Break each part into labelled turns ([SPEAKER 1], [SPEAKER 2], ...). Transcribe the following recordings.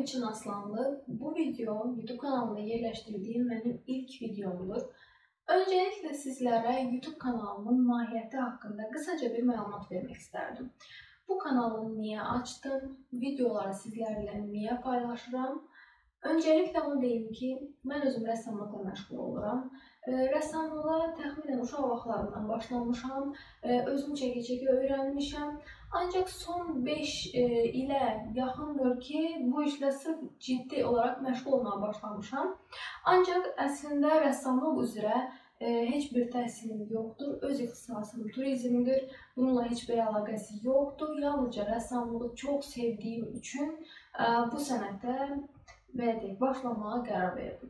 [SPEAKER 1] Elçin Aslanlı. Bu video YouTube kanalımda yerleştirdiğim benim ilk videomdur. Öncelikle sizlere YouTube kanalımın mahiyyəti hakkında kısaca bir məlumat vermek isterdim. Bu kanalı niye açtım, videoları sizlerle niye paylaşıram? Öncelikle onu deyim ki, mən özüm rəssamlıqla məşğul oluram. Rəssamlığa təxminən uşaq vaxtlarından başlamışam, özüm çəkə-çəkə öyrənmişəm. Ancaq son 5 ilə yaxındır ki, bu işlə sırf ciddi olaraq məşğul olmaya başlamışam. Ancaq əslində rəssamlıq üzrə heç bir təhsilim yoxdur. Öz ixtisasım turizmdir. Bununla heç bir əlaqəsi yoxdur. Yalnızca rəssamlığı çox sevdiyim üçün bu sənətə başlamağa qərar verdim.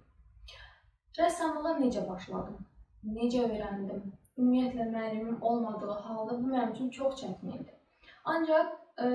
[SPEAKER 1] Rəssamlığa necə başladım? Necə öyrəndim? Ümumiyyətlə müəllimim olmadığı halda bu mənim üçün çox çətinlikdir. Ancaq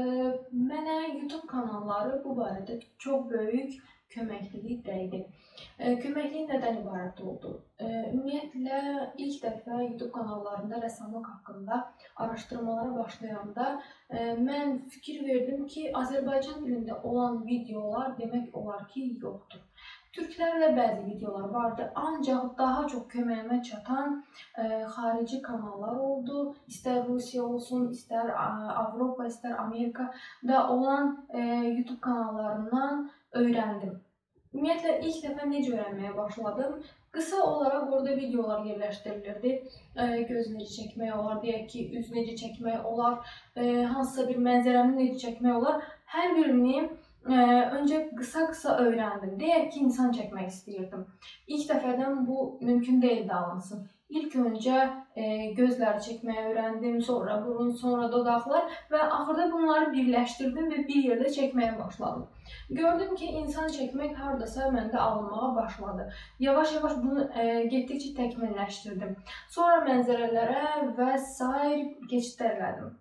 [SPEAKER 1] mənə YouTube kanalları bu barədə çox böyük köməkliyi dəydi. Köməkliyi nədən ibarət oldu? Ümumiyyətlə ilk dəfə YouTube kanallarında rəssamlıq haqqında araşdırmalara başlayanda mən fikir verdim ki, Azərbaycan dilində olan videolar demək olar ki, yoxdur. Türklərlə bəzi videolar vardı, ancaq daha çox köməyimə çatan xarici kanallar oldu. İstər Rusiya olsun, istər Avropa, istər Amerikada olan YouTube kanallarından öyrəndim. Ümumiyyətlə, ilk dəfə necə öyrənməyə başladım? Qısa olaraq orada videolar yerləşdirilirdi. Göz necə çəkmək olar, deyək ki, üz necə çəkmək olar, hansısa bir mənzərəni necə çəkmək olar. Hər birini öncə qısa öyrəndim. Deyək ki, insan çəkmək istəyirdim. İlk dəfədən bu mümkün deyildi alınsın. İlk öncə gözləri çəkməyi öyrəndim, sonra burun, sonra dodaqlar və axırda bunları birləşdirdim və bir yerdə çəkməyə başladım. Gördüm ki, insan çəkmək hardasa məndə alınmağa başladı. Yavaş-yavaş bunu getdikcə təkmilləşdirdim. Sonra mənzərələrə və sair keçidlər elədim.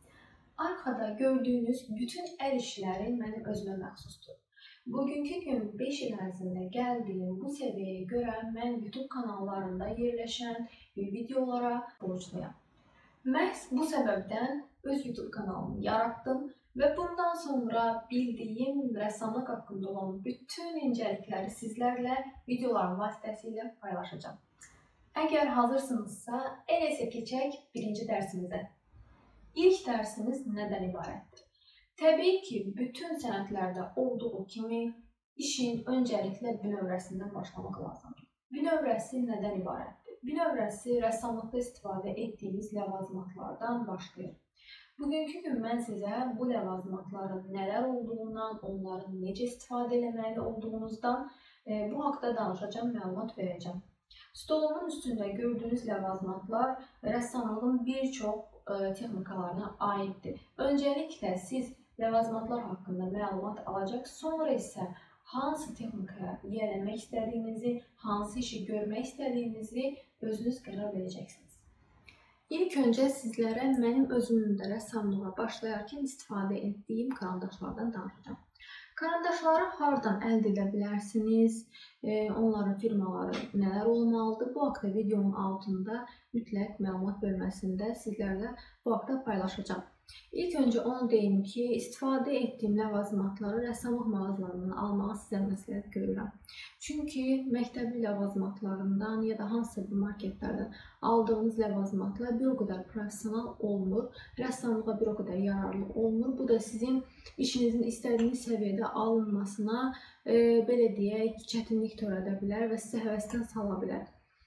[SPEAKER 1] Arkada gördüyünüz bütün əl işləri mənim özümə məxsusdur. Bugünkü gün 5 il ərzində gəldiyim bu səviyyəyə görə mən YouTube kanallarında yerləşən videolara borcluyam. Məhz bu səbəbdən öz YouTube kanalımı yarattım və bundan sonra bildiyim rəssamlıq haqqında olan bütün incəlikləri sizlərlə videoların vasitəsilə paylaşacağım. Əgər hazırsınızsa, elə keçək birinci dərsimizə. İlk dərsimiz nədən ibarətdir? Təbii ki, bütün sənətlərdə olduğu kimi işin öncəliklə bünövrəsindən başlamaq lazımdır. Bünövrəsi nədən ibarətdir? Bünövrəsi rəssamlıqda istifadə etdiyimiz ləvazimatlardan başlayır. Bugünkü gün mən sizə bu ləvazimatların nələr olduğundan, onları necə istifadə etməli olduğunuzdan bu haqda danışacağım, məlumat verəcəm. Stolumun üstündə gördüyünüz ləvazimatlar rəssamlığın bir çox texnikalarına aiddir. Öncəliklə siz ləvazimatlar haqqında məlumat alacaq, sonra isə hansı texnikaya yiyələnmək istədiyinizi, hansı işi görmək istədiyinizi özünüz qərar verəcəksiniz. İlk öncə sizlərə mənim özümün də rəssamlığa başlayarkən istifadə etdiyim karandaşlardan danışacağım. Karandaşları hardan əldə edə bilərsiniz, onların firmaları nələr olmalıdır? Bu haqda videonun altında mütləq məlumat bölməsində sizlərlə bu haqda paylaşacağım. İlk öncə onu deyim ki, istifadə etdiyim ləvazimatları rəssamlıq mağazalarından almağı sizə məsləhət görürəm. Çünki məktəbli ləvazimatlarından ya da hansısa bir marketlərdən aldığınız ləvazimatlar bir o qədər professional olmur, rəssamlığa bir o qədər yararlı olmur. Bu da sizin işinizin istədiyiniz səviyyədə alınmasına, belə deyək, çətinlik törədə bilər və sizə həvəsdən sala bilər.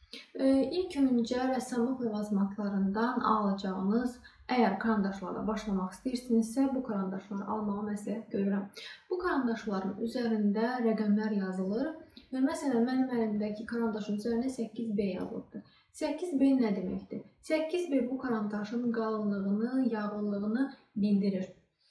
[SPEAKER 1] İlk öncə rəssamlıq ləvazimatlarından alacağınız, əgər karandaşlarla başlamaq istəyirsinizsə, bu karandaşları almağı məsləhət görürəm. Bu karandaşların üzərində rəqəmlər yazılır və məsələn, mənim əlimdəki karandaşın üzərində 8B yazılıbdır. 8B nə deməkdir? 8B bu karandaşın qalınlığını, yağıllığını bildirir.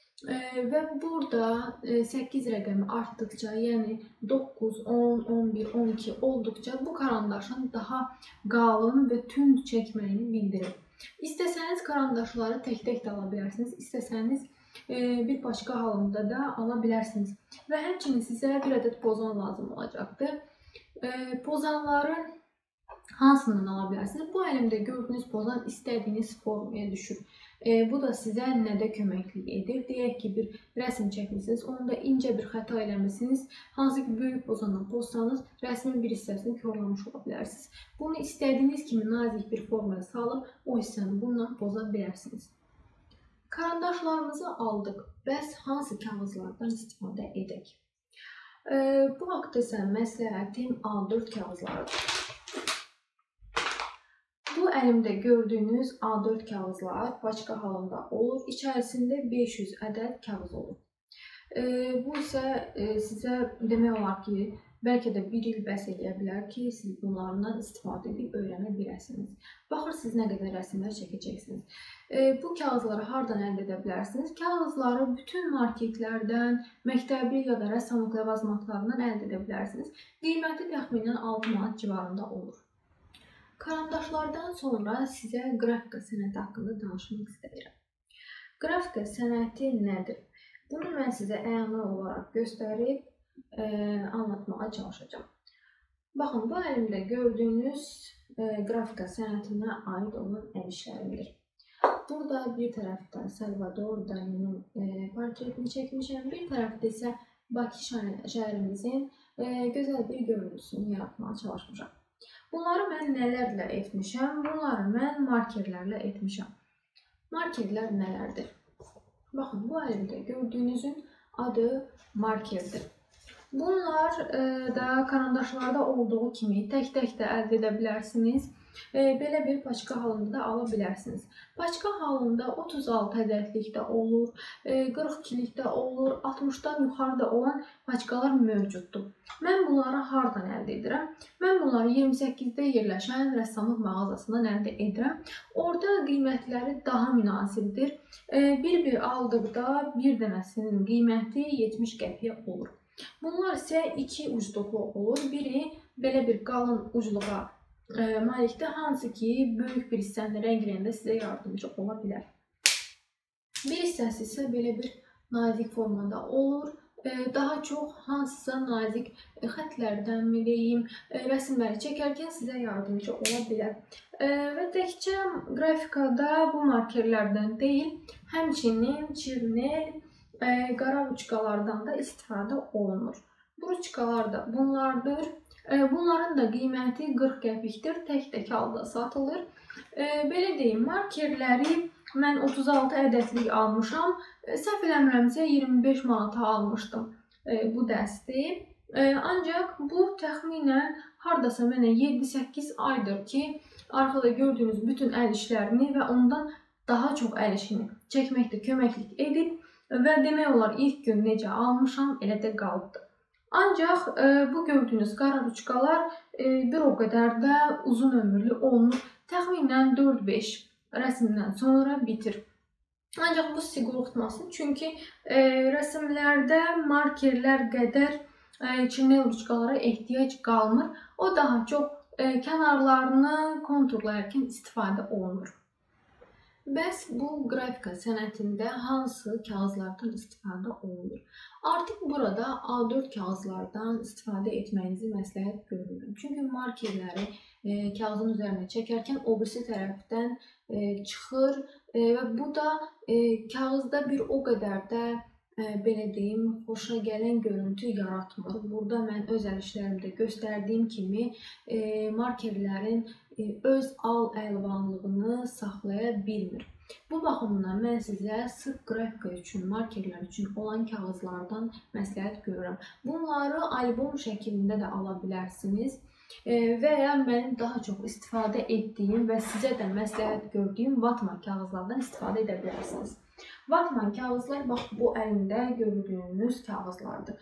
[SPEAKER 1] Və burada 8 rəqəmi artdıqca, yəni 9, 10, 11, 12 olduqca bu karandaşın daha qalın və tünd çəkməyini bildirir. İstəsəniz karandaşları tək-tək də ala bilərsiniz, istəsəniz bir başqa halında da ala bilərsiniz. Və həmçinin sizə bir ədəd pozan lazım olacaqdır. Pozanları hansından ala bilərsiniz? Bu əlimdə gördüyünüz pozan istədiyiniz formaya düşür. Bu da sizə nədə köməklik edir? Deyək ki, bir rəsm çəkmişsiniz, onda incə bir xəta eləmişsiniz. Hansı ki, böyük pozandan pozsanız, rəsmin bir hissəsini korlamış ola bilərsiniz. Bunu istədiyiniz kimi nazik bir formaya salıb, o hissəni bununla poza bilərsiniz. Karandaşlarımızı aldıq. Bəs hansı kağızlardan istifadə edək? Bu haqda isə məsləhətim A4 kağızlarıdır. Bu əlimdə gördüyünüz A4 kağızlar paçka halında olur. İçərisində 500 ədəd kağız olur. Bu isə sizə demək olar ki, bəlkə də bir il bəs eləyə bilər ki, siz bunlardan istifadə edib öyrənə biləsiniz. Baxırsınız nə qədər rəsmlər çəkəcəksiniz. Bu kağızları hardan əldə edə bilərsiniz? Kağızları bütün marketlərdən, məktəbli ya da rəssamlıq ləvazimatlarından əldə edə bilərsiniz. Qiyməti təxminən 6 manat civarında olur. Karandaşlardan sonra sizə qrafika sənəti haqqında danışmaq istəyirəm. Qrafika sənəti nədir? Bunu mən sizə əyani olaraq göstərib anlatmağa çalışacağam. Baxın, bu əlimdə gördüyünüz qrafika sənətinə aid olan əl işlərimdir. Burada bir tərəfdə Salvador Dali'nin portretini çəkmişəm, bir tərəfdə isə Bakı şəhərimizin gözəl bir görüntüsünü yaratmağa çalışmışam. Bunları mən nələrlə etmişəm? Bunları mən markerlərlə etmişəm. Markerlər nələrdir? Baxın, bu əlimdə gördüyünüzün adı markerdir. Bunlar da karandaşlarda olduğu kimi tək-tək də əldə edə bilərsiniz. Belə bir paçka halında da ala bilərsiniz. Paçka halında 36 ədədlik də olur, 42'lik də olur, 60'dan yuxarıda olan paçkalar mövcuddur. Mən bunları hardan əldə edirəm? Mən bunları 28'də yerləşən rəssamlıq mağazasından əldə edirəm. Orada qiymətləri daha münasibdir. Bir aldıqda bir dənəsinin qiyməti 70 qəpiyə olur. Bunlar isə iki ucluqlu olur. Biri belə bir qalın ucluğa malikdə, hansı ki, böyük bir hissəni rəngləyəndə sizə yardımcı ola bilər. Bir hissəsi isə belə bir nazik formada olur. Daha çox hansısa nazik xətlərdən mi deyim, rəsmləri çəkərkən sizə yardımcı ola bilər. Və təkcə qrafikada bu markerlərdən deyil, həmçinin çirnel, qara ruçkalardan da istifadə olunur. Bu ruçkalar da bunlardır. Bunların da qiyməti 40 qəpikdir, tək-tək halda satılır. Belə deyim, markerləri mən 36 ədədlik almışam. Səhv eləmirəmsə 25 manata almışdım bu dəsti. Ancaq bu təxminən hardasa mənə 7-8 aydır ki, arxada gördüyünüz bütün əl işlərini və ondan daha çox əl işini çəkməkdə köməklik edib və demək olar ilk gün necə almışam, elə də qalıbdır. Ancaq bu gördüyünüz qara ruçkalar bir o qədər də uzun ömürlü olmur. Təxminən 4-5 rəsmdən sonra bitir. Ancaq bu sizi qorxutmasın. Çünki rəsmlərdə markerlər qədər çirnel ruçkalara ehtiyac qalmır. O daha çox kənarlarını konturlayarkən istifadə olunur. Bəs bu qrafika sənətində hansı kağızlardan istifadə olunur? Artıq burada A4 kağızlardan istifadə etməyinizi məsləhət görürəm. Çünki markerləri kağızın üzərinə çəkərkən o birisi tərəfdən çıxır və bu da kağızda bir o qədər də belə deyim, xoşa gələn görüntü yaratmır. Burada mən öz əl işlərimdə göstərdiyim kimi markerlərin öz al-əlvanlığını saxlaya bilmir. Bu baxımdan mən sizə sırf qrafika üçün, markerlər üçün olan kağızlardan məsləhət görürəm. Bunları albom şəklində də ala bilərsiniz və ya mənim daha çox istifadə etdiyim və sizə də məsləhət gördüyüm vatman kağızlardan istifadə edə bilərsiniz. Vatman kağızlar, bax, bu əlində gördüyünüz kağızlardır.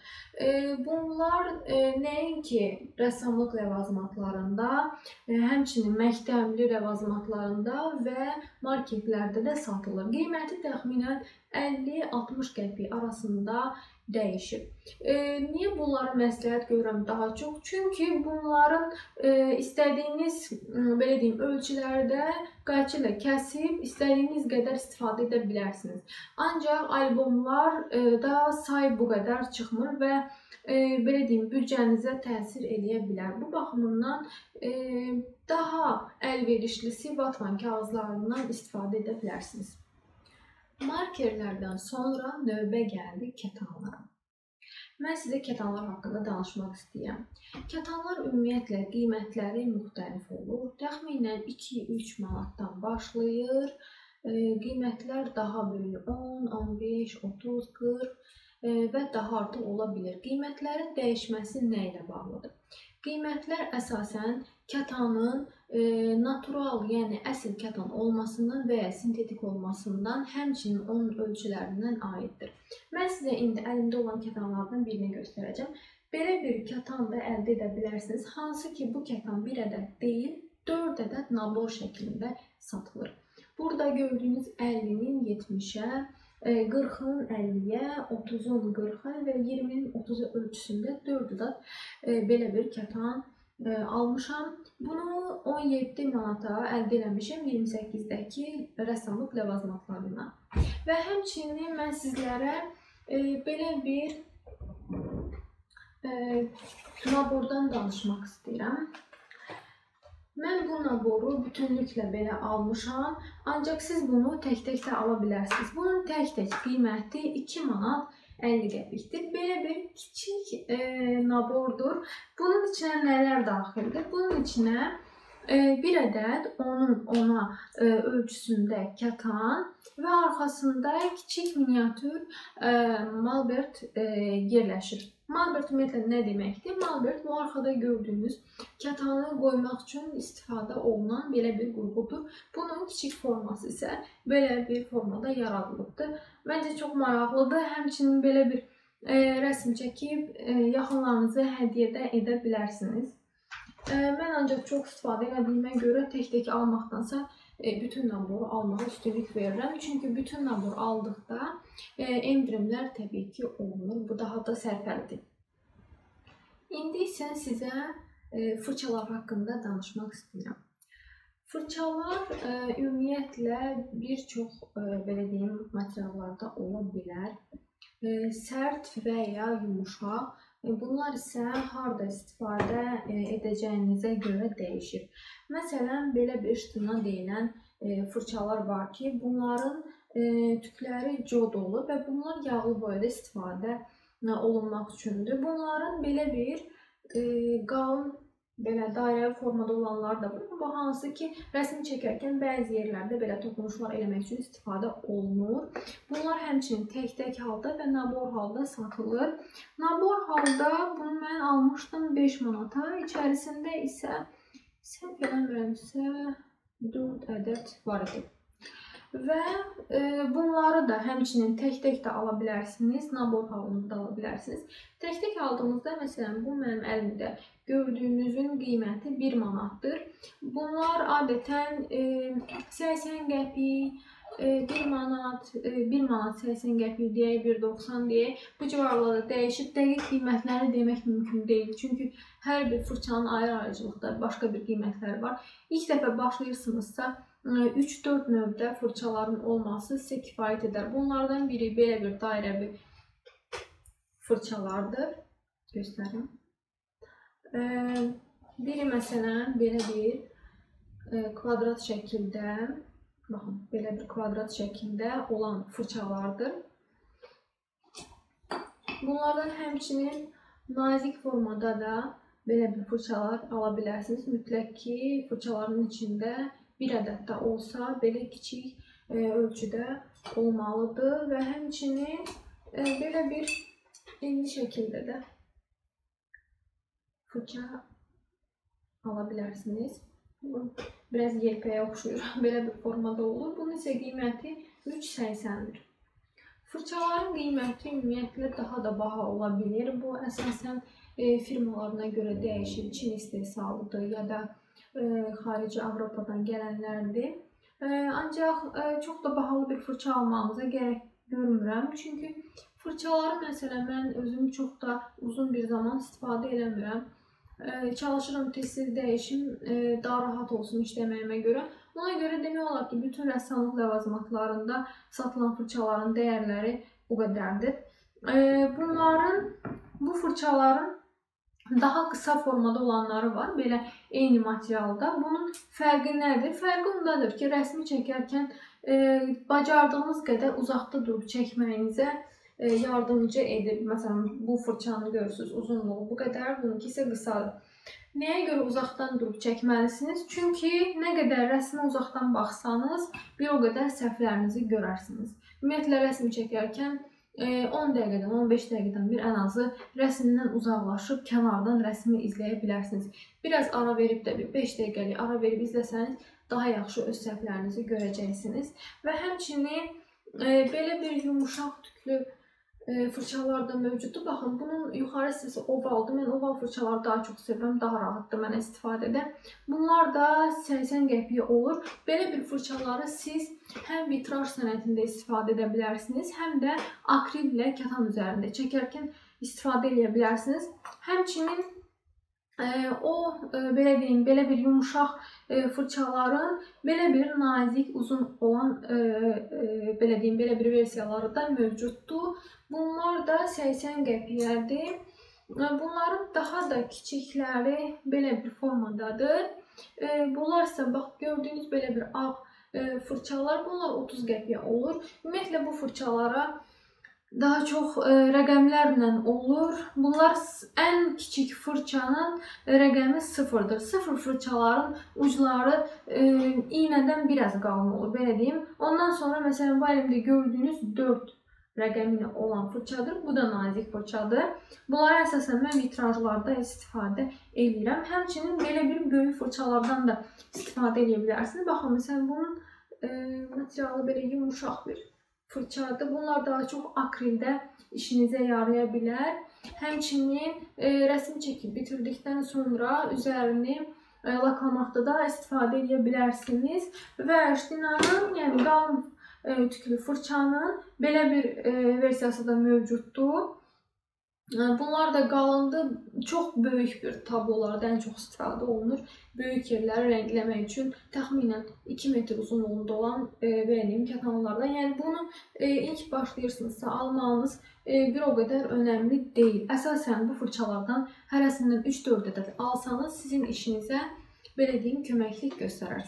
[SPEAKER 1] Bunlar nəinki rəssamlıq ləvazimatlarında, həmçinin məktəbli ləvazimatlarında və marketlərdə də satılır. Qiyməti təxminən 50-60 qəpik arasında dəyişir. Niyə bunları məsləhət görürəm daha çox? Çünki bunların istədiyiniz belə deyim ölçülərdə qayçı ilə kəsib istədiyiniz qədər istifadə edə bilərsiniz. Ancaq albomlar da say bu qədər çıxmır və belə deyim büdcənizə təsir edə bilər. Bu baxımından daha əlverişlisi vatman kağızlarından istifadə edə bilərsiniz. Markerlərdən sonra növbə gəldi kətanlara. Mən sizə kətanlar haqqında danışmaq istəyirəm. Kətanlar ümumiyyətlə qiymətləri müxtəlif olur. Təxminən 2-3 manatdan başlayır. Qiymətlər daha böyük 10, 15, 30, 40 və daha artıq ola bilir. Qiymətlərin dəyişməsi nə ilə bağlıdır? Qiymətlər əsasən kətanın natural, yəni əsl kətan olmasından və ya sintetik olmasından, həmçinin onun ölçülərindən aiddir. Mən sizə indi əlimdə olan kətanlardan birini göstərəcəm. Belə bir kətan da əldə edə bilərsiniz. Hansı ki, bu kətan bir ədəd deyil, 4 ədəd nabor şəklində satılır. Burada gördüyünüz 50-nin 70-ə, 40-ın 50-yə, 30-un 40-a və 20-nin 30-a ölçüsündə 4 ədəd belə bir kətan almışam. Bunu 17 manata əldə eləmişəm 28-dəki rəssamlıq ləvazimatlarından. Və həmçinin mən sizlərə belə bir nabordan danışmaq istəyirəm. Mən bu naboru bütünlüklə belə almışam, ancaq siz bunu tək-tək də ala bilərsiniz. Bunun tək-tək qiyməti 2 manat 50 qəpikdir. Belə bir kiçik nabordur. Bunun içinə nələr daxildir? Bunun içinə bir ədəd 10-a ölçüsündə kətan və arxasında kiçik miniatür malbert yerləşir. Malbert ümumiyyətlə nə deməkdir? Malbert bu arxada gördüyünüz kətanı qoymaq üçün istifadə olunan belə bir qurğudur. Bunun kiçik forması isə belə bir formada yaradılıbdır. Məncə çox maraqlıdır. Həmçinin belə bir rəsm çəkib yaxınlarınıza hədiyyə də edə bilərsiniz. Mən ancaq çox istifadə edildiyimə görə tək-tək almaqdansa bütün naboru almağa üstünlük verirəm. Çünki bütün nabor aldıqda endirimlər təbii ki olunur. Bu daha da sərfəlidir. İndi isə sizə fırçalar haqqında danışmaq istəyirəm. Fırçalar ümumiyyətlə bir çox belə deyim materiallarda ola bilər. Sərt və ya yumuşaq. Bunlar isə harda istifadə edəcəyinizə görə dəyişir. Məsələn, belə bir ştına deyilən fırçalar var ki, bunların tükləri cod olur və bunlar yağlı boyada istifadə olunmaq üçündür. Bunların belə bir qalın, belə dairəvi formada olanlar da var. Bu hansı ki, rəsm çəkərkən bəzi yerlərdə belə toxunuşlar eləmək üçün istifadə olunur. Bunlar həmçinin tək-tək halda və nabor halda satılır. Nabor halda bunu mən almışdım 5 manata. İçərisində isə səhv eləmirəmsə 4 ədəd var idi. Və bunları da həmçinin tək-tək də ala bilərsiniz, nabor halında da ala bilərsiniz. Tək-tək aldığınızda, məsələn, bu mənim əlimdə gördüyünüzün qiyməti 1 manatdır. Bunlar adətən 80 qəpik, 1 manat 80 qəpik deyək, 1.90 deyək. Bu civarlarda dəyişir. Dəqiq qiymətləri demək mümkün deyil. Çünki hər bir fırçanın ayrı-ayrıcılıqda başqa bir qiymətləri var. İlk dəfə başlayırsınızsa 3-4 növdə fırçaların olması sizə kifayət edər. Bunlardan biri belə bir dairəvi fırçalardır. Göstərim. Biri məsələn belə bir kvadrat şəkildə, baxın, belə bir kvadrat şəkildə olan fırçalardır. Bunlardan həmçinin nazik formada da belə bir fırçalar ala bilərsiniz. Mütləq ki, fırçaların içində bir ədəd də olsa belə kiçik ölçüdə olmalıdır və həmçinin belə bir enli şəkildə də fırça ala bilərsiniz. Biraz yelpəyə oxşuyur, belə bir formada olur. Bunun isə qiyməti 3.80-dir. Fırçaların qiyməti ümumiyyətlə daha da baha ola bilir. Bu əsasən firmalarına görə dəyişir. Çin istehsalıdır ya da xarici Avropadan gələnlərdir. Ancaq çox da bahalı bir fırça almağınıza gərək görmürəm. Çünki Fırçaları məsələn mən özüm çox da uzun bir zaman istifadə eləmirəm. Çalışıram tez-tez dəyişim, daha rahat olsun işləməyimə görə. Ona görə demək olar ki, bütün rəssamlıq ləvazimatlarında satılan fırçaların dəyərləri o qədərdir. Bu fırçaların daha qısa formada olanları var, belə eyni materialda. Bunun fərqi nədir? Fərqi ondadır ki, rəsmi çəkərkən bacardığınız qədər uzaqda durub çəkməyinizə yardımcı edir. Məsələn, bu fırçanı görürsünüz, uzunluğu bu qədər, bununki isə qısadır. Nəyə görə uzaqdan durub çəkməlisiniz? Çünki nə qədər rəsmə uzaqdan baxsanız, bir o qədər səhvlərinizi görərsiniz. Ümumiyyətlə, rəsm çəkərkən 10 dəqiqədən, 15 dəqiqədən bir ən azı rəsmdən uzaqlaşıb kənardan rəsmi izləyə bilərsiniz. Biraz ara verib də bir 5 dəqiqəlik ara verib izləsəniz, daha yaxşı öz səhvlərinizi görəcəksiniz. Və həmçinin belə bir yumuşaq tüklü fırçalar da mövcuddur. Baxın, bunun yuxarı hissəsi ovaldır. Mən oval fırçaları daha çox sevirəm, daha rahatdır mənə istifadədə. Bunlar da 80 qəpiyə olur. Belə bir fırçaları siz həm vitraj sənətində istifadə edə bilərsiniz, həm də akrillə kətan üzərində çəkərkən istifadə edə bilərsiniz. Həmçinin belə deyim, belə bir yumuşaq fırçaların belə bir nazik, uzun olan belə deyim, belə bir versiyaları da mövcuddur. Bunlar da 80 qəpiyədir. Bunların daha da kiçikləri belə bir formadadır. Bunlar isə bax gördüyünüz belə bir ağ fırçalar, bunlar 30 qəpiyə olur. Ümumiyyətlə bu fırçalara daha çox rəqəmlərlə olur. Bunlar ən kiçik fırçanın rəqəmi 0-dır. 0 fırçaların ucları iynədən biraz qalın olur, belə deyim. Ondan sonra məsələn bu əlimdə gördüyünüz 4 rəqəmi olan fırçadır. Bu da nazik fırçadır. Bunları əsasən mən vitrajlarda istifadə edirəm. Həmçinin belə bir böyük fırçalardan da istifadə edə bilərsiniz. Baxın, məsələn bunun materialı belə yumuşaq bir fırçadır. Bunlar daha çox akrildə işinizə yaraya bilər. Həmçinin rəsm çəkib bitirdikdən sonra üzərini laklamaqda da istifadə edə bilərsiniz. Və Ştinanın, yəni qalın tüklü fırçanın belə bir versiyası da mövcuddur. Bunlar da qalındır. Çox böyük bir tablolarda ən çox istifadə olunur. Böyük yerləri rəngləmək üçün təxminən 2 metr uzunluğunda olan benim kətanlardan. Yəni bunu ilk başlayırsınızsa almanız bir o qədər önəmli deyil. Əsasən bu fırçalardan hərəsindən 3-4 ədəd alsanız sizin işinizə belə deyim köməklik göstərər.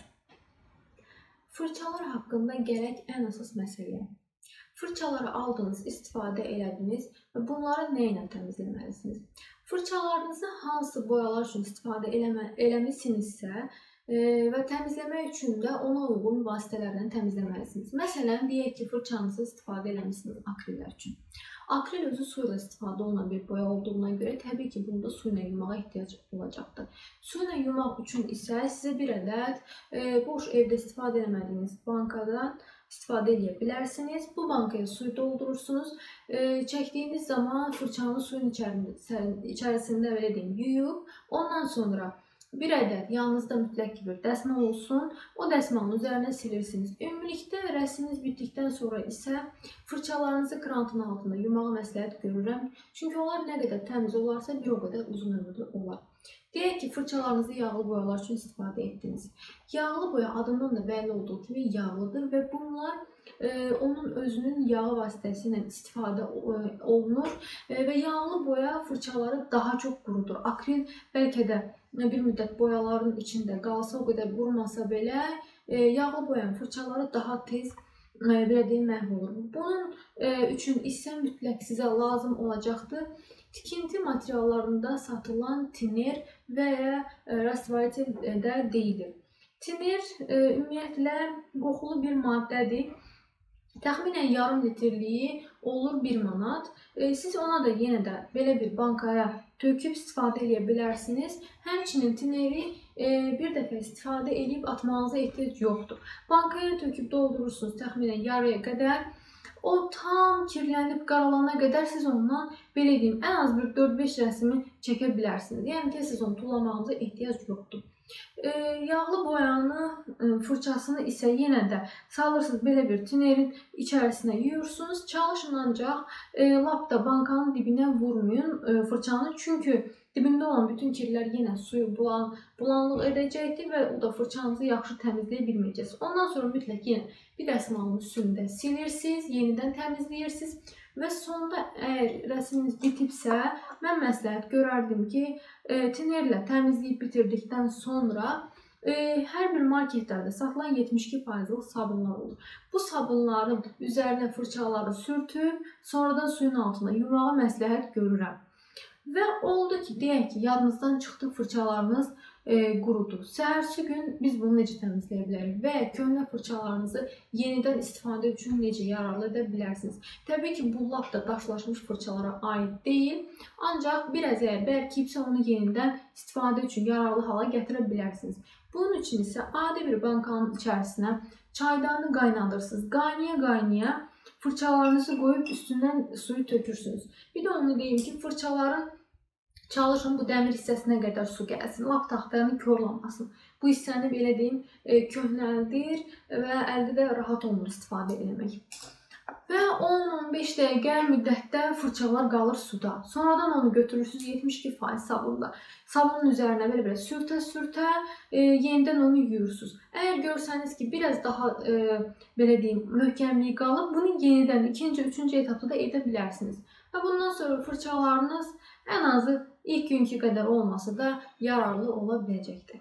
[SPEAKER 1] Fırçalar haqqında gələk ən əsas məsələyə. Fırçaları aldınız, istifadə elədiniz və bunları nə ilə təmizləməlisiniz? Fırçalarınızı hansı boyalar üçün istifadə eləmisinizsə və təmizləmək üçün də ona uyğun vasitələrlə təmizləməlisiniz. Məsələn, deyək ki, fırçanızı istifadə eləmisiniz akrillər üçün. Akril özü su ilə istifadə olunan bir boya olduğuna görə təbii ki, bunda su ilə yumağa ehtiyac olacaqdır. Su ilə yumaq üçün isə sizə bir ədəd boş evdə istifadə eləmədiyiniz bankadan istifadə edə bilərsiniz. Bu bankaya suyu doldurursunuz. Çəkdiyiniz zaman fırçanı suyun içərisində belə deyim, yuyub, ondan sonra bir ədəd yanınızda mütləq ki bir dəsmal olsun. O dəsmalın üzərinə silirsiniz. Ümumilikdə rəsminiz bitdikdən sonra isə fırçalarınızı krantın altında yumağı məsləhət görürəm. Çünki onlar nə qədər təmiz olarsa bir o qədər uzun ömürlü olar. Deyək ki, fırçalarınızı yağlı boyalar üçün istifadə etdiniz. Yağlı boya adından da bəlli olduğu kimi yağlıdır və bunlar onun özünün yağı vasitəsilə istifadə olunur və yağlı boya fırçaları daha çox qurudur. Akril bəlkə də bir müddət boyaların içində qalsa, o qədər qurumasa belə, yağlı boyanın fırçaları daha tez belə deyim, məhv olur. Bunun üçün isə mütləq sizə lazım olacaqdır tikinti materiallarında satılan tiner və ya rastvaytel də deyilir. Tiner ümumiyyətlə qoxulu bir maddədir. Təxminən yarım litrliyi olur 1 manat. Siz ona da yenə də belə bir bankaya töküb istifadə edə bilərsiniz. Həmçinin tineri bir dəfə istifadə edib atmanıza ehtiyac yoxdur. Bankaya töküb doldurursunuz təxminən yarıya qədər. O tam kirlənib qaralana qədər siz ondan belə deyim, ən az bir 4-5 rəsmi çəkə bilərsiniz. Yəni tez-tez onu tullamağınıza ehtiyac yoxdur. Yağlı boyanı fırçasını isə yenə də salırsınız belə bir tünerin içərisinə yuyursunuz. Çalışın ancaq lap da bankanın dibinə vurmayın fırçanı. Çünki dibində olan bütün kirlər yenə suyu bulanlıq edəcəkdir və o da fırçanızı yaxşı təmizləyə bilməyəcəksiniz. Ondan sonra mütləq yenə bir dəsmalın üstündə silirsiniz, yenidən təmizləyirsiniz. Və sonda əgər rəsminiz bitibsə, mən məsləhət görərdim ki, tinerlə təmizləyib bitirdikdən sonra hər bir marketlərdə satılan 72%'lik sabunlar olur. Bu sabunların üzərinə fırçaları sürtüb, sonradan suyun altına yumağı məsləhət görürəm. Və oldu ki, deyək ki, yadınızdan çıxdı fırçalarınız qurudu. Səhərsi gün biz bunu necə təmizləyə bilərik və köhnə fırçalarınızı yenidən istifadə üçün necə yararlı edə bilərsiniz. Təbii ki, bu lap da daşlaşmış fırçalara aid deyil. Ancaq biraz əgər bərkiyibsə onu yenidən istifadə üçün yararlı hala gətirə bilərsiniz. Bunun üçün isə adi bir bankanın içərisinə çaydanı qaynadırsınız. Qaynaya-qaynaya fırçalarınızı qoyub üstündən suyu tökürsünüz. Bir də onu deyim ki, fırçaların çalışın bu dəmir hissəsinə qədər su gəlsin. Lap taxtanı korlamasın. Bu hissəni belə deyim köhnəldir və əldə də rahat olmur istifadə etmək. Və 10-15 dəqiqə müddətdə fırçalar qalır suda. Sonradan onu götürürsünüz 72% sabunda. Sabunun üzərinə belə sürtə-sürtə yenidən onu yuyursunuz. Əgər görsəniz ki, biraz daha belə deyim möhkəmliyi qalıb, bunu yenidən ikinci, üçüncü etapda da edə bilərsiniz. Və bundan sonra fırçalarınız ən azı ilk günkü qədər olmasa da yararlı ola biləcəkdir.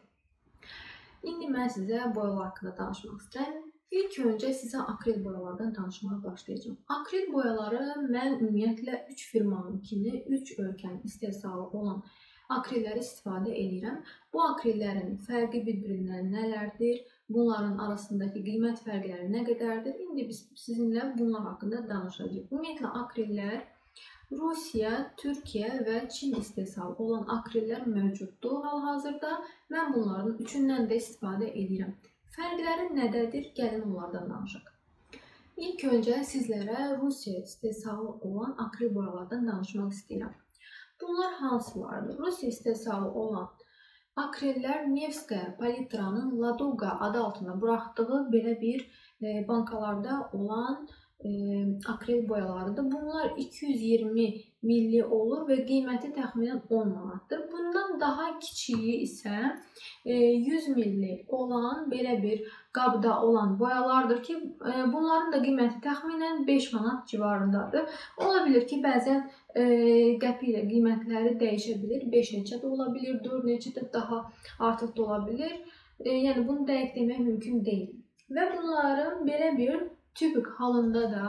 [SPEAKER 1] İndi mən sizə boyalar haqqında danışmaq istəyirəm. İlk öncə sizə akril boyalardan danışmağa başlayacağım. Akril boyaları mən ümumiyyətlə 3 firmanınkini, 3 ölkənin istehsalı olan akrilləri istifadə edirəm. Bu akrillərin fərqi bir-birindən nələrdir? Bunların arasındakı qiymət fərqləri nə qədərdir? İndi biz sizinlə bunlar haqqında danışacağıq. Ümumiyyətlə akrillər Rusiya, Türkiyə və Çin istehsalı olan akrillər mövcuddur hal-hazırda. Mən bunların üçündən də istifadə edirəm. Fərqləri nədədir? Gəlin onlardan danışaq. İlk öncə sizlərə Rusiya istehsalı olan akril boyalardan danışmaq istəyirəm. Bunlar hansılardır? Rusiya istehsalı olan akrillər Nevskaya Palitranın Ladoga adı altında buraxdığı belə bir bankalarda olan akril boyalarıdır. Bunlar 220 milli olur və qiyməti təxminən 10 manatdır. Bundan daha kiçiyi isə 100 milli olan belə bir qabda olan boyalardır ki, bunların da qiyməti təxminən 5 manat civarındadır. Ola bilir ki, bəzən qəpi ilə qiymətləri dəyişə bilir. 5 neçə də ola bilir, 4 neçə də daha artıq da ola bilir. Yəni bunu dəqiq demək mümkün deyil. Və bunların belə bir tübük halında da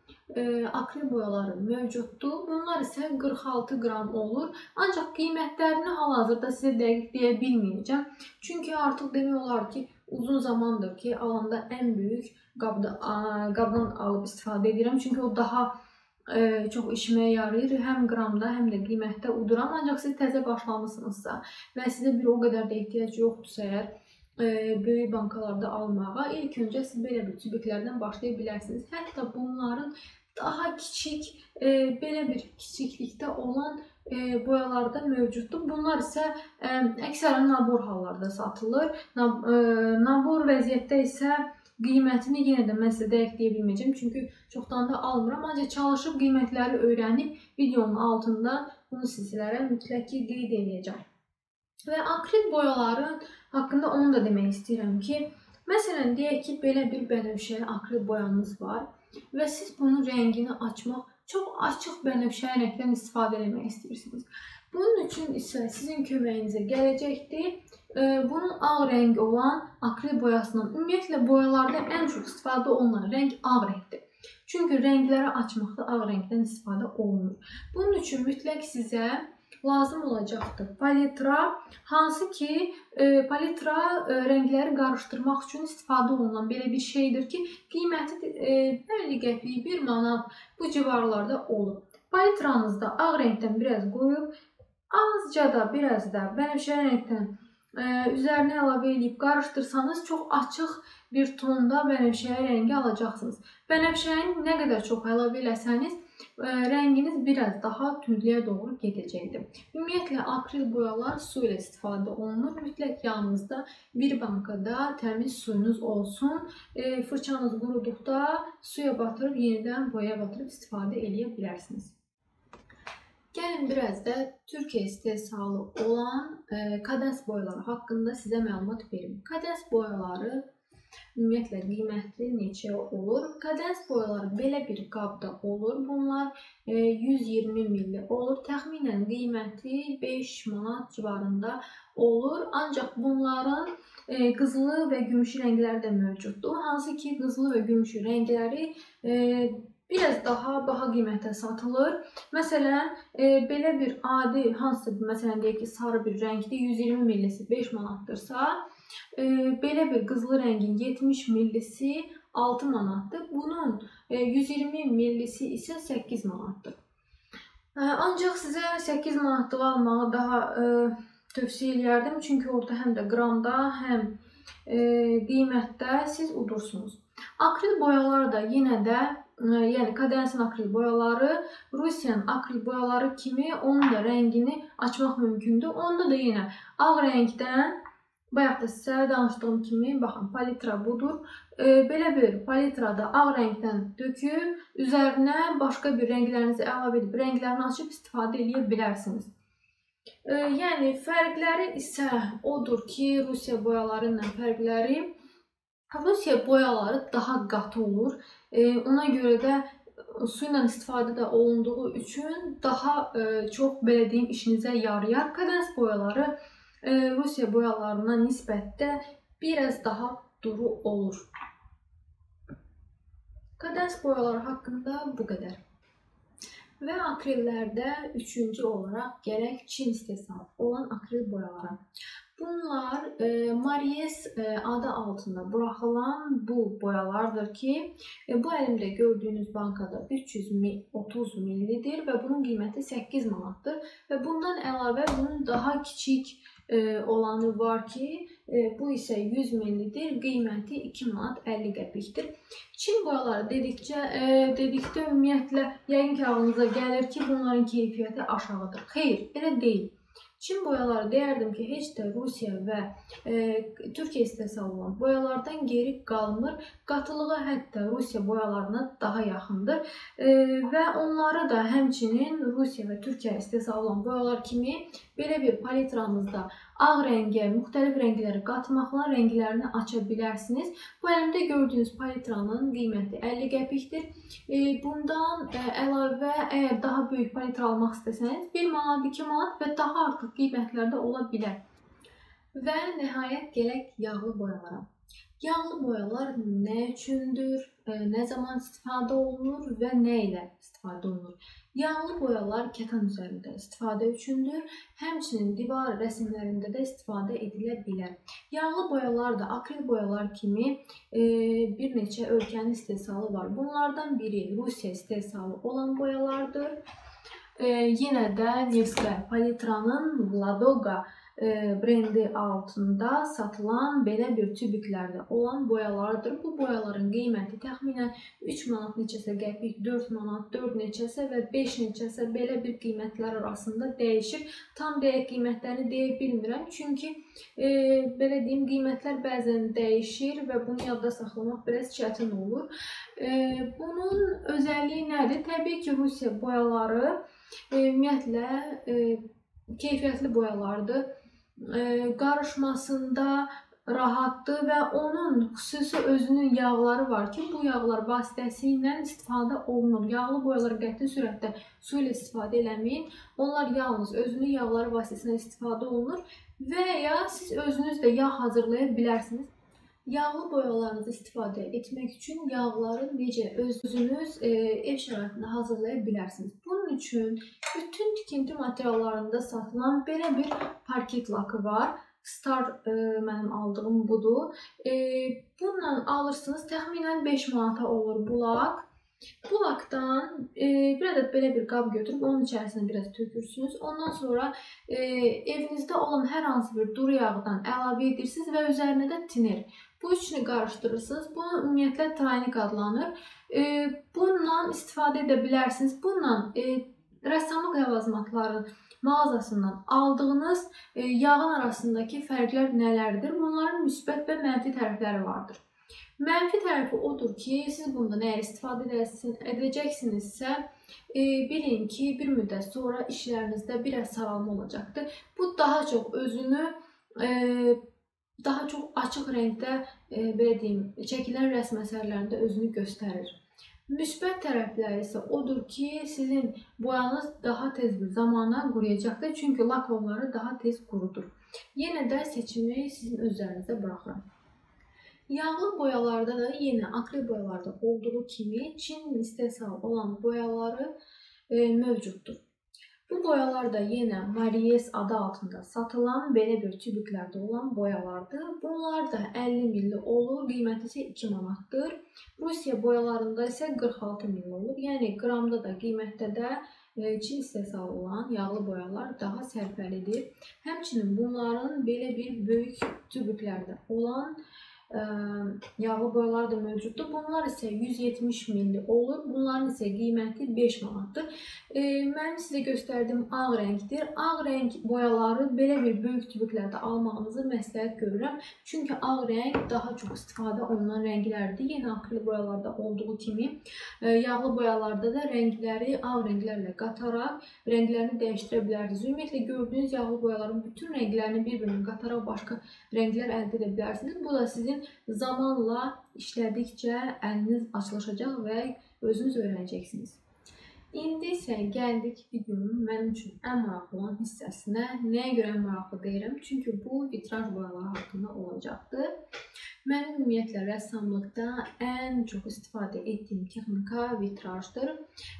[SPEAKER 1] akril boyaları mövcuddur. Bunlar isə 46 qram olur. Ancaq qiymətlərini hal-hazırda sizə dəqiq deyə bilməyəcəm. Çünki artıq demək olar ki, uzun zamandır ki, alanda ən böyük qabdan alıb istifadə edirəm. Çünki o daha çox işimə yarayır. Həm qramda, həm də qiymətdə uduram. Ancaq siz təzə başlamısınızsa və sizə bir o qədər də ehtiyac yoxdursa əgər böyük bankalarda almağa, ilk öncə siz belə bir tübüklərdən başlaya bilərsiniz. Hətta bunların daha kiçik, belə bir kiçiklikdə olan boyalarda mövcuddur. Bunlar isə əksərən nabor hallarda satılır. Nabor vəziyyətdə isə qiymətini yenə də mən sizə dəqiq deyə bilməyəcəm. Çünki çoxdan da almıram. Ancaq çalışıb qiymətləri öyrənib videonun altında bunu sizlərə mütləq ki, qeyd edəcəm. Və akril boyaları haqqında onu da demək istəyirəm ki, məsələn, deyək ki, belə bir bənövşəyi akril boyanız var və siz bunun rəngini açmaq, çox açıq bənövşəyi rəngdən istifadə etmək istəyirsiniz. Bunun üçün isə sizin köməyinizə gələcəkdir. Bunun ağ rəng olan akril boyasından, ümumiyyətlə boyalarda ən çox istifadə olunan rəng ağ rəngdir. Çünki rəngləri açmaqda ağ rəngdən istifadə olunur. Bunun üçün mütləq sizə lazım olacaqdır palitra, hansı ki palitra rəngləri qarışdırmaq üçün istifadə olunan belə bir şeydir ki, qiyməti 50 qəpik, 1 manat bu civarlarda olur. Palitranızda ağ rəngdən biraz qoyub, azca da biraz da bənövşə rəngdən üzərinə əlavə edib qarışdırsanız çox açıq bir tonda bənövşəyi rəngi alacaqsınız. Bənövşəni nə qədər çox əlavə eləsəniz, rənginiz biraz daha tündlüyə doğru gedəcəkdir. Ümumiyyətlə akril boyalar su ilə istifadə olunur. Mütləq yanınızda bir bankada təmiz suyunuz olsun. Fırçanız quruduqda suya batırıb yenidən boyaya batırıb istifadə edə bilərsiniz. Gəlin biraz da Türkiyə istehsalı olan kadens boyaları haqqında sizə məlumat verim. Kadens boyaları ümumiyyətlə qiymətli neçə olur? Kadens boyaları belə bir qabda olur. Bunlar 120 milli olur. Təxminən qiyməti 5 manat civarında olur. Ancaq bunların qızılı və gümüşü rəngləri də mövcuddur. Hansı ki, qızılı və gümüşü rəngləri biraz daha baha qiymətə satılır. Məsələn, belə bir adi, hansısa məsələn deyək ki, sarı bir rəngdir, 120 millisi 5 manatdırsa, belə bir qızılı rəngin 70 millisi 6 manatdır. Bunun 120 millisi isə 8 manatdır. Ancaq sizə 8 manatlığı almağı daha tövsiyə edərdim. Çünki orada həm də qramda, həm qiymətdə siz udursunuz. Akril boyaları da yenə də, yəni kadensin akril boyaları Rusiyanın akril boyaları kimi onun da rəngini açmaq mümkündür. Onda da yenə ağ rəngdən, bayaq da sizə danışdığım kimi, baxın, palitra budur. Belə bir palitrada ağ rəngdən döküb, üzərinə başqa bir rənglərinizi əlavə edib, rənglərini açıb istifadə edə bilərsiniz. Yəni, fərqləri isə odur ki, Rusiya boyaları ilə fərqləri, Rusiya boyaları daha qatı olur. Ona görə də su ilə istifadə də olunduğu üçün daha çox, belə deyim, işinizə yarayar. Kadens boyaları Rusiya boyalarına nisbətdə biraz daha duru olur. Kadens boyaları haqqında bu qədər. Və akrillərdə üçüncü olaraq gələk Çin istehsalı olan akril boyaları. Bunlar Maries adı altında buraxılan bu boyalardır ki, bu əlimdə gördüyünüz bankada 330 millidir və bunun qiyməti 8 manatdır. Və bundan əlavə bunun daha kiçik olanı var ki, bu isə 100 millidir, qiyməti 2 manat 50 qəpikdir. Çin boyaları dedikdə ümumiyyətlə yəqin ki, ağlınıza gəlir ki, bunların keyfiyyəti aşağıdır. Xeyr, elə deyil. Çin boyaları deyərdim ki, heç də Rusiya və Türkiyə istehsalı olan boyalardan geri qalmır. Qatılığı hətta Rusiya boyalarına daha yaxındır. Və onları da həmçinin Rusiya və Türkiyə istehsalı olan boyalar kimi belə bir palitranızda ağ rəngə, müxtəlif rəngləri qatmaqla rənglərini aça bilərsiniz. Bu əlimdə gördüyünüz palitranın qiyməti 50 qəpikdir. Bundan əlavə, əgər daha böyük palitra almaq istəsəniz 1 manat, 2 manat və daha artıq qiymətlərdə ola bilər. Və nəhayət gələk yağlı boyalara. Yağlı boyalar nə üçündür, nə zaman istifadə olunur və nə ilə istifadə olunur? Yağlı boyalar kətan üzərində istifadə üçündür, həmçinin divar rəsmlərində də istifadə edilə bilər. Yağlı boyalar da akril boyalar kimi bir neçə ölkənin istehsalı var. Bunlardan biri Rusiya istehsalı olan boyalardır. Yenə də Nevskaya palitranın Ladoga brendi altında satılan belə bir tübüklərdə olan boyalardır. Bu boyaların qiyməti təxminən 3 manat neçəsə qəpik, 4 manat, 4 neçəsə və 5 neçəsə belə bir qiymətlər arasında dəyişir. Tam dəqiq qiymətlərini deyə bilmirəm, çünki belə deyim, qiymətlər bəzən dəyişir və bunu yadda saxlamaq biraz çətin olur. Bunun özəlliyi nədir? Təbii ki, Rusiya boyaları ümumiyyətlə keyfiyyətli boyalardır. Qarışmasında rahatdır və onun xüsusi özünün yağları var ki, bu yağlar vasitəsilə istifadə olunur. Yağlı boyaları qəti sürətdə su ilə istifadə eləməyin. Onlar yalnız özünün yağları vasitəsilə istifadə olunur və ya siz özünüz də yağ hazırlaya bilərsiniz. Yağlı boyalarınızı istifadə etmək üçün yağları necə özünüz ev şəraitində hazırlaya bilərsiniz. Bunun üçün bütün tikinti materiallarında satılan belə bir parket lakı var. Star mənim aldığım budur. Bununla alırsınız, təxminən 5 manata olur bu lak. Bu lakdan bir ədəd belə bir qab götürüb onun içərisinə biraz tökürsünüz. Ondan sonra evinizdə olan hər hansı bir duru yağdan əlavə edirsiniz və üzərinə də tiner. Bu üçünü qarışdırırsınız. Bu ümumiyyətlə toniq adlanır. Bundan istifadə edə bilərsiniz. Bundan rəssamlıq ləvazimatları mağazasından aldığınız yağın arasındakı fərqlər nələrdir? Bunların müsbət və mənfi tərəfləri vardır. Mənfi tərəfi odur ki, siz bundan əgər istifadə edəcəksinizsə, bilin ki, bir müddət sonra işlərinizdə biraz saralma olacaqdır. Bu daha çox özünü daha çox açıq rəngdə, belə deyim, çəkilən rəsm əsərlərində özünü göstərir. Müsbət tərəfləri isə odur ki, sizin boyanız daha tez bir zamana quruyacaqdır, çünki lak onları daha tez qurudur. Yenə də seçimi sizin özlərinizdə buraxıram. Yağlı boyalarda da yenə akril boyalarda olduğu kimi Çin istehsalı olan boyaları mövcuddur. Bu boyalar da yenə Maries adı altında satılan belə bir tübüklərdə olan boyalardır. Bunlar da 50 milli olur, qiyməti isə 2 manatdır. Rusiya boyalarında isə 46 milli olur. Yəni qramda da, qiymətdə də Çin istehsalı olan yağlı boyalar daha sərfəlidir. Həmçinin bunların belə bir böyük tübüklərdə olan yağlı boyalar da mövcuddur. Bunlar isə 170 milli olur. Bunların isə qiyməti 5 manatdır. Mənim sizə göstərdiyim ağ rəngdir. Ağ rəng boyaları belə bir böyük tübüklərdə almağınızı məsləhət görürəm. Çünki ağ rəng daha çox istifadə olunan rənglərdir. Yenə akril boyalarda olduğu kimi yağlı boyalarda da rəngləri ağ rənglərlə qataraq rənglərini dəyişdirə bilərsiniz. Ümumiyyətlə gördüyünüz yağlı boyaların bütün rənglərini bir-birini qataraq başqa rənglər əldə edə bilərsiniz. Bu da sizin zamanla işlədikcə əliniz açılacaq və özünüz öyrənəcəksiniz. İndi isə gəldik videonun mənim üçün ən maraqlı olan hissəsinə. Nəyə görə ən maraqlı deyirəm? Çünki bu vitraj boyaları haqqında olacaqdır. Mənim ümumiyyətlə rəssamlıqda ən çox istifadə etdiyim texnika vitrajdır.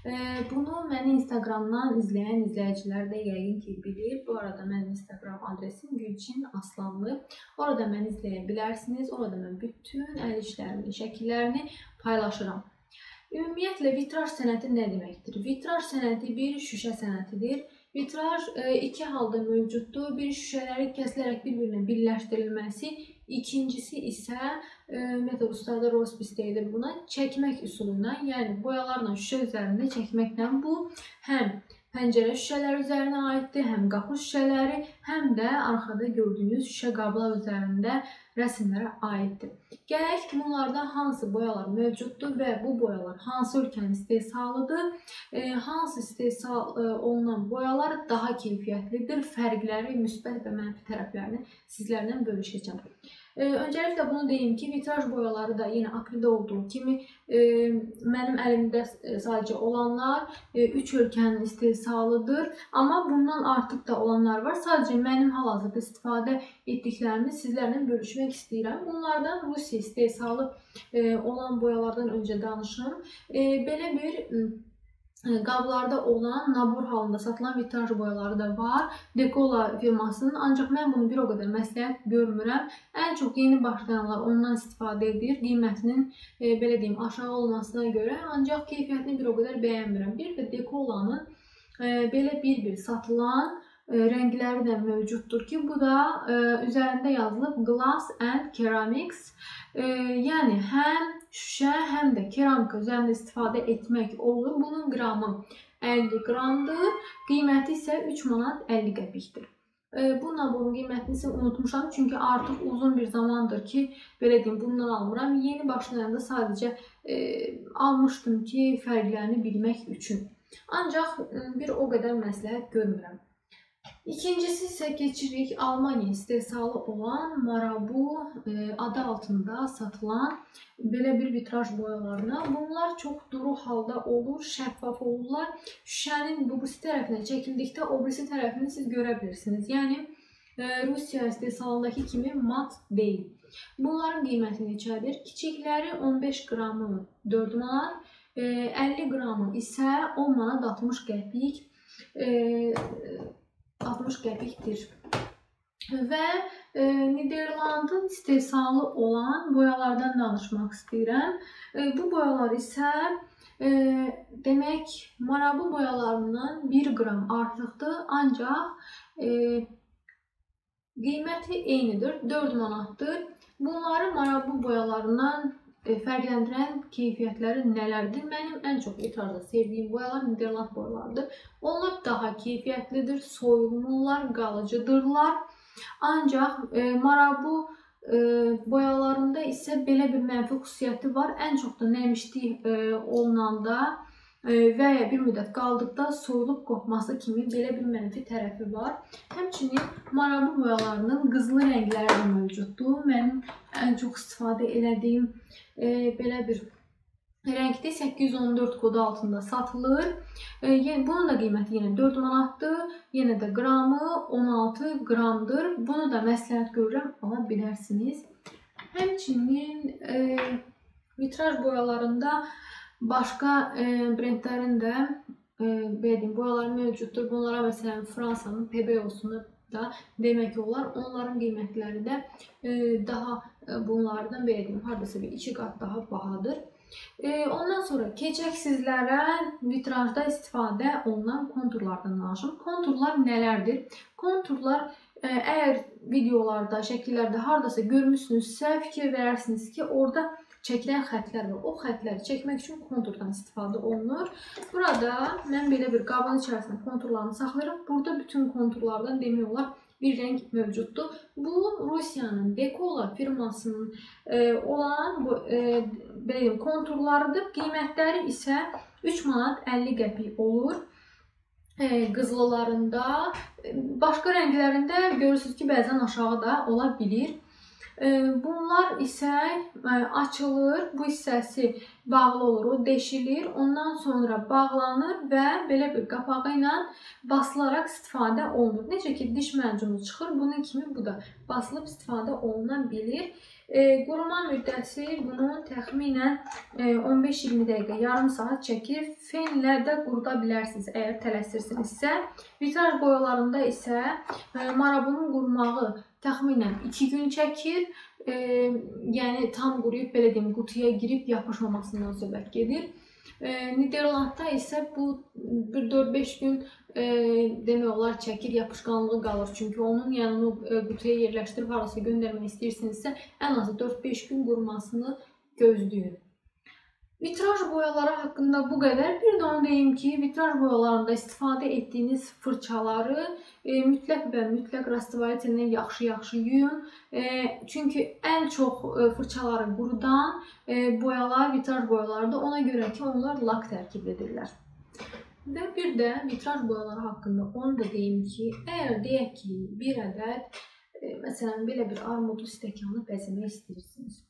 [SPEAKER 1] Bunu məni Instagramdan izləyən izləyicilər də yəqin ki bilir. Bu arada mənim Instagram adresim Gülçin Aslanlı. Orada məni izləyə bilərsiniz. Orada mən bütün əl işlərimi, şəkillərini paylaşıram. Ümumiyyətlə vitraj sənəti nə deməkdir? Vitraj sənəti bir şüşə sənətidir. Vitraj iki halda mövcuddur. Bir şüşələri kəsilərək bir-birinə birləşdirilməsi, ikincisi isə metoduslarda rosbis deyilir buna, çəkmək üsuluna, yəni boyalarla şüşə üzərində çəkməklə. Bu həm pəncərə şüşələri üzərinə aiddir, həm qapı şüşələri, həm də arxada gördüyünüz şüşə qablar üzərində rəsmlərə aiddir. Gələk bunlardan hansı boyalar mövcuddur və bu boyalar hansı ölkənin istehsalıdır, hansı istehsal olunan boyalar daha keyfiyyətlidir, fərqləri, müsbət və mənfi tərəflərini sizlərlə bölüşəcəm. Öncəliklə bunu deyim ki, vitraj boyaları da yenə akrildə olduğu kimi mənim əlimdə sadəcə olanlar 3 ölkənin istehsalıdır. Amma bundan artıq da olanlar var. Sadəcə mənim hal-hazırda istifadə etdiklərimi sizlərlə bölüşmək istəyirəm. Bunlardan Rusiya istehsalı olan boyalardan öncə danışım. Belə bir qablarda olan, nabur halında satılan vitraj boyaları da var. Dekola firmasının, ancaq mən bunu bir o qədər məsləhət görmürəm. Ən çox yeni başlayanlar ondan istifadə edir. Qiymətinin, belə deyim, aşağı olmasına görə, ancaq keyfiyyətini bir o qədər bəyənmirəm. Bir də Dekolanın belə bir-bir satılan rəngləri də mövcuddur ki, bu da üzərində yazılıb Glass and Ceramics. Yəni həm şüşə, həm də keramika üzərində istifadə etmək olur. Bunun qramı 50 qramdır. Qiyməti isə 3 manat 50 qəpikdir. Bu naborun qiymətini isə unutmuşam. Çünki artıq uzun bir zamandır ki, belə deyim, bundan almıram. Yeni başlayanda sadəcə almışdım ki, fərqlərini bilmək üçün. Ancaq bir o qədər məsləhət görmürəm. İkincisi isə keçirik Almanya istehsalı olan Marabu adı altında satılan belə bir vitraj boyalarına. Bunlar çox duru halda olur, şəffaf olurlar. Şüşənin bu birisi tərəfinə çəkildikdə o birisi tərəfini siz görə bilirsiniz. Yəni Rusiya istehsalındakı kimi mat deyil. Bunların qiyməti neçədir? Kiçikləri 15 qramı 4 manat, 50 qramı isə 10 manat 60 qəpik. 60 qəpikdir. Və Niderlandın istehsalı olan boyalardan danışmaq istəyirəm. Bu boyalar isə demək Marabu boyalarından 1 qram artıqdır, ancaq Qiyməti eynidir, 4 manatdır. Bunları marablı boyalarından fərqləndirən keyfiyyətləri nələrdir? Mənim ən çox vitrajda sevdiyim boyalar Niderland boyalarıdır. Onlar daha keyfiyyətlidir, soyulmurlar, qalıcıdırlar. Ancaq marablı boyalarında isə belə bir mənfi xüsusiyyəti var. Ən çox da nəmişlik olunanda və ya bir müddət qaldıqda soyulub qopması kimi belə bir mənfi tərəfi var. Həmçinin marablı boyalarının qızılı rəngləri də mövcuddur. Mənim ən çox istifadə elədiyim belə bir rəngdə 814 kodu altında satılır. Bunun da qiyməti yenə 4 manatdır. Yenə də qramı 16 qramdır. Bunu da məsləhət görürəm, ala bilərsiniz. Həmçinin vitraj boyalarında başqa brendlərin də boyaları mövcuddur. Bunlara məsələn Fransanın PBO-sunu da demək olar. Onların qiymətləri də daha bunlardan belə deyim, hardasa bir 2 qat daha bahadır. Ondan sonra keçək sizlərə vitrajda istifadə olunan konturlardan danışım. Konturlar nələrdir? Konturlar əgər videolarda, şəkillərdə hardasa görmüsünüzsə fikir verərsiniz ki, orada çəkilən xətlər var. O xətləri çəkmək üçün konturdan istifadə olunur. Burada mən belə bir qabın içərisində konturlarını saxlayıram. Burada bütün konturlardan demək olar bir rəng mövcuddur. Bu Rusiyanın Dekola firmasının olan belə konturlarıdır. Qiymətləri isə 3 manat 50 qəpik olur. Qızılılarında, başqa rənglərində görürsünüz ki, bəzən aşağı da ola bilir. Bunlar isə açılır, bu hissəsi bağlı olur, o deşilir, ondan sonra bağlanır və belə bir qapağı ilə basılaraq istifadə olunur. Necə ki, diş məncunu çıxır, bunun kimi bu da basılıb istifadə oluna bilir. Quruma müddəti bunun təxminən 15-20 dəqiqə, yarım saat çəkir. Fenlə də quruda bilərsiniz, əgər tələsirsinizsə. Vitraj boyalarında isə marabının qurumağı təxminən 2 gün çəkir. Yəni tam quruyub, belə deyim, qutuya girib yapışmamasından söhbət gedir. Niderlandda isə bu 4-5 gün demək olar çəkir, yapışqanlığı qalır. Çünki onun yanını qutuya yerləşdirib harasa göndərmək istəyirsinizsə, ən azı 4-5 gün qurumasını gözləyin. Vitraj boyaları haqqında bu qədər. Bir də onu deyim ki, vitraj boyalarında istifadə etdiyiniz fırçaları mütləq və mütləq rastvaritel yaxşı yuyun. Çünki ən çox fırçaları qurudan boyalar vitraj boyalarıdır. Ona görə ki, onlar lak tərkib edirlər. Və bir də vitraj boyaları haqqında onu da deyim ki, əgər deyək ki, bir ədəd, məsələn, belə bir armudlu stəkanı bəzəmək istəyirsiniz.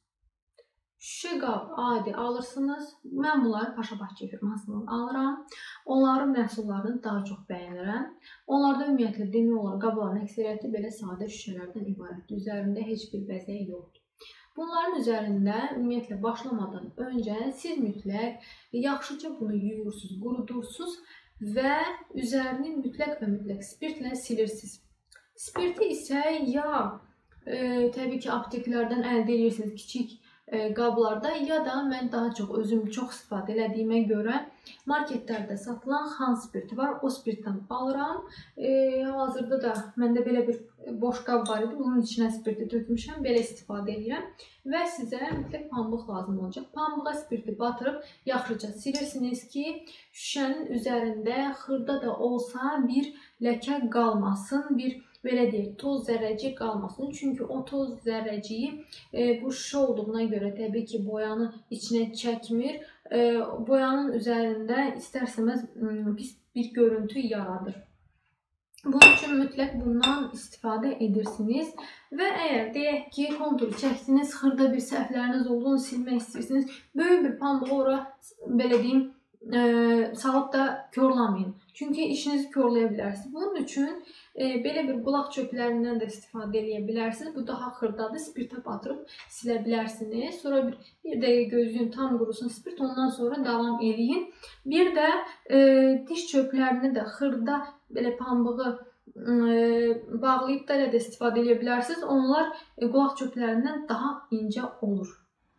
[SPEAKER 1] Şüşə qab adi alırsınız. Mən bunları Paşa Bahçe firmasından alıram. Onların məhsullarını daha çox bəyənirəm. Onlarda ümumiyyətlə demək olar qabların əksəriyyəti belə sadə şüşələrdən ibarətdir. Üzərində heç bir bəzək yoxdur. Bunların üzərində ümumiyyətlə başlamadan öncə siz mütləq yaxşıca bunu yuyursunuz, qurudursunuz və üzərini mütləq və mütləq spirtlə silirsiniz. Spirti isə ya təbii ki, apteklərdən əldə edirsiniz kiçik qablarda, ya da mən daha çox özüm istifadə elədiyimə görə marketlərdə satılan xan spirti var. O spirtdən alıram. Hazırda da məndə belə bir boş qab var idi. Bunun içinə spirti tökmüşəm. Belə istifadə edirəm. Və sizə mütləq pambıq lazım olacaq. Pambığa spirti batırıb yaxşıca silirsiniz ki, şüşənin üzərində xırda da olsa bir ləkə qalmasın, bir belə deyək, toz zərrəcik qalmasın. Çünki o toz zərrəciyi bu şüşə olduğuna görə təbii ki, boyanı içinə çəkmir. Boyanın üzərində istərsəməz pis bir görüntü yaradır. Bunun üçün mütləq bundan istifadə edirsiniz. Və əgər deyək ki, konturu çəkdiniz, xırda bir səhvləriniz olduğunu silmək istəyirsiniz, böyük bir pambığı ora, belə deyim, salıb da körləməyin. Çünki işinizi körləyə bilərsiniz. Bunun üçün belə bir qulaq çöplərindən də istifadə edə bilərsiniz. Bu daha xırdadır. Spirtə batırıb silə bilərsiniz. Sonra bir dəqiqə gözləyin, tam qurusun spirt. Ondan sonra davam edin. Bir də diş çöplərini də xırda belə pambığı bağlayıb da elə də istifadə edə bilərsiniz. Onlar qulaq çöplərindən daha incə olur.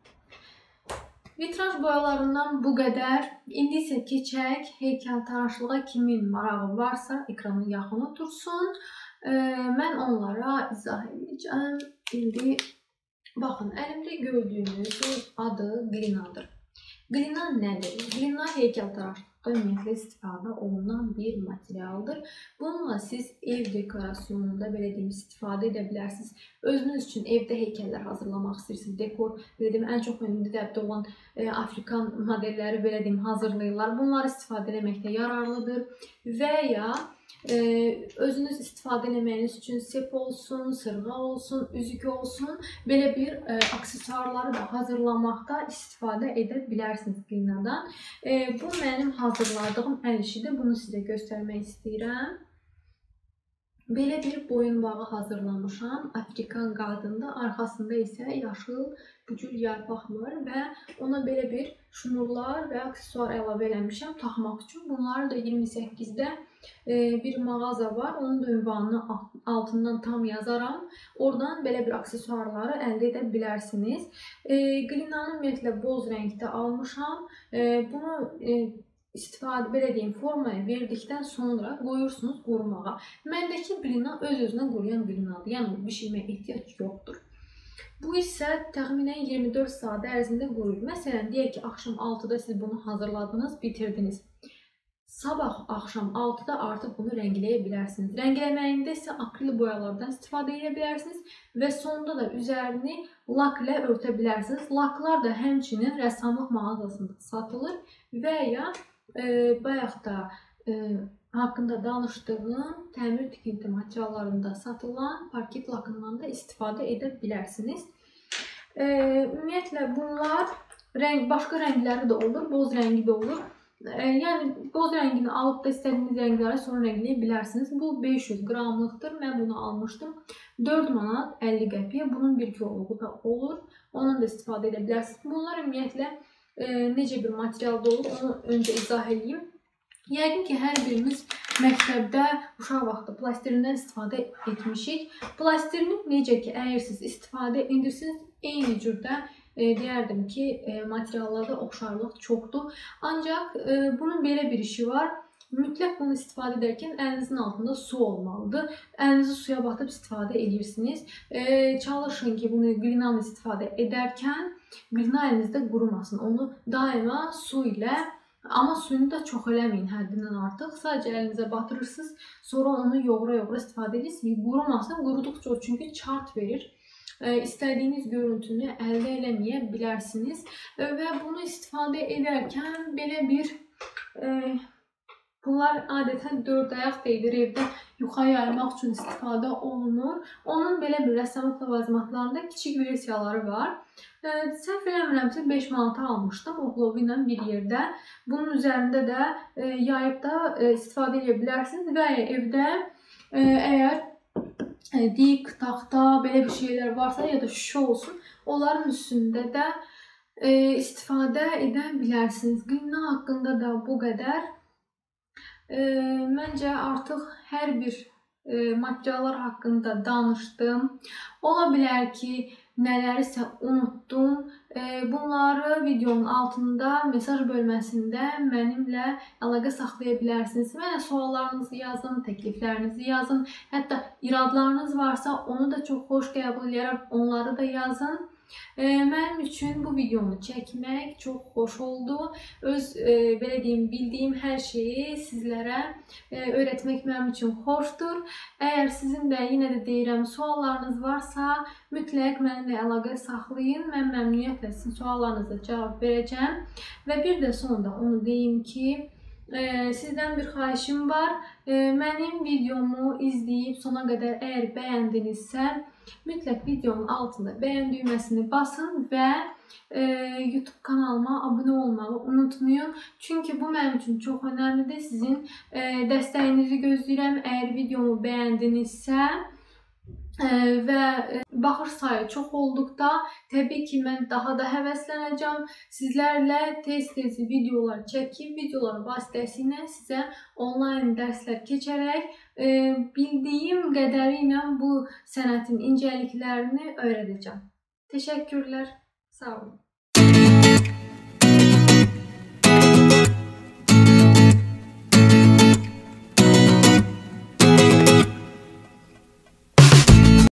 [SPEAKER 1] Vitraj boyalarından bu qədər. İndi isə keçək heykəltaraşlığa kimin marağı varsa ekranın yaxın otursun. Mən onlara izah edəcəm. İndi baxın, əlimdə gördüyünüz adı qlinadır. Qlina nədir? Qlina heykəltaraşlıqda ümumiyyətlə istifadə olunan bir materialdır. Bununla siz ev dekorasyonunda belə deyim istifadə edə bilərsiniz. Özünüz üçün evdə heykəllər hazırlamaq istəyirsiniz, dekor, belə deyim, ən çox indi dəbdə olan Afrikan modelləri belə deyim hazırlayırlar. Bunları istifadə etməkdə yararlıdır və ya özünüz istifadə etməyiniz üçün sep olsun, sırğa olsun, üzük olsun, belə bir aksesuarları da hazırlamaqda istifadə edə bilərsiniz qlinadan. Bu mənim hazırladığım əl işidir. Bunu sizə göstərmək istəyirəm. Belə bir boyunbağı hazırlamışam. Afrikan qadında, arxasında isə yaşıl bücül yarpaq var və ona belə bir şnurlar və aksesuar əlavə eləmişəm taxmaq üçün. Bunları da 28-də bir mağaza var. Onun da ünvanını altından tam yazaram. Oradan belə bir aksesuarları əldə edə bilərsiniz. Qlinanı ümumiyyətlə boz rəngdə almışam. Bunu istifadə, belə deyim, formaya verdikdən sonra qoyursunuz qurumağa. Məndəki qlina öz-özünə quruyan qlinadır. Yəni bişirməyə ehtiyac yoxdur. Bu isə təxminən 24 saat ərzində quruyur. Məsələn, deyək ki, axşam 6-da siz bunu hazırladınız, bitirdiniz. Sabah axşam 6-da artıq bunu rəngləyə bilərsiniz. Rəngləməyində isə akril boyalardan istifadə edə bilərsiniz və sonda da üzərini lak ilə örtə bilərsiniz. Laklar da həmçinin rəssamlıq mağazasında satılır və ya bayaq da haqqında danışdığım təmir tikinti materiallarında satılan parket lakından da istifadə edə bilərsiniz. Ümumiyyətlə bunlar başqa rəngləri də olur, boz rəngi də olur. Yəni boz rəngini alıb da istədiyiniz rəngləri sonra rəngləyə bilərsiniz. Bu 500 qramlıqdır. Mən bunu almışdım. 4 manat 50 qəpiyə. Bunun bir kiloluğu da olur. Ondan da istifadə edə bilərsiniz. Bunlar ümumiyyətlə necə bir materialda olur, onu öncə izah edeyim. Yəqin ki, hər birimiz məktəbdə uşaq vaxtı plastirindən istifadə etmişik. Plastirini necə ki, əgər siz istifadə edirsiniz, eyni cürdə deyərdim ki, materiallarda oxşarlıq çoxdur. Ancaq bunun belə bir işi var. Mütləq bunu istifadə edərkən əlinizin altında su olmalıdır. Əlinizi suya batıb istifadə edirsiniz. Çalışın ki, bunu qlinanı istifadə edərkən qlina əlinizdə qurumasın. Onu daima su ilə, amma suyunu da çox eləməyin həddindən artıq. Sadəcə əlinizə batırırsınız, sonra onu yoğura-yoğura istifadə edirsiniz. Qurumasın, quruduqca çünki çart verir. İstədiyiniz görüntünü əldə eləməyə bilərsiniz. Və bunu istifadə edərkən belə bir... Bunlar adətən 4 ayaq deyilir, evdə yuxa yaymaq üçün istifadə olunur. Onun belə bir rəssamlıq ləvazimatlarında kiçik versiyaları var. Səhv eləmirəmsə 5 manata almışdım oğlovu ilə bir yerdə. Bunun üzərində də yayıb da istifadə edə bilərsiniz və evdə əgər dik, taxta, belə bir şeylər varsa ya da şüşə olsun, onların üstündə də istifadə edə bilərsiniz. Qlina haqqında da bu qədər. Məncə artıq hər bir materiallar haqqında danışdım. Ola bilər ki, nələrisə unutdum. Bunları videonun altında mesaj bölməsində mənimlə əlaqə saxlaya bilərsiniz. Mənə suallarınızı yazın, təkliflərinizi yazın. Hətta iradlarınız varsa onu da çox xoş qəbul edərəm. Onları da yazın. Mənim üçün bu videonu çəkmək çox xoş oldu. Öz, belə deyim, bildiyim hər şeyi sizlərə öyrətmək mənim üçün xoşdur. Əgər sizin də yenə də deyirəm, suallarınız varsa, mütləq mənimlə əlaqə saxlayın. Mən məmnuniyyətlə sizin suallarınıza cavab verəcəm. Və bir də sonda onu deyim ki, sizdən bir xahişim var. Mənim videomu izləyib sona qədər əgər bəyəndinizsə, mütləq videonun altında bəyən düyməsini basın və YouTube kanalıma abunə olmağı unutmayın. Çünki bu mənim üçün çox önəmlidir. Sizin dəstəyinizi gözləyirəm. Əgər videomu bəyəndinizsə və baxış sayı çox olduqda təbii ki, mən daha da həvəslənəcəm. Sizlərlə tez-tez videolar çəkib, videolar vasitəsilə sizə onlayn dərslər keçərək bildiyim qədərilə bu sənətin incəliklərini öyrədəcəm. Təşəkkürlər. Sağ olun.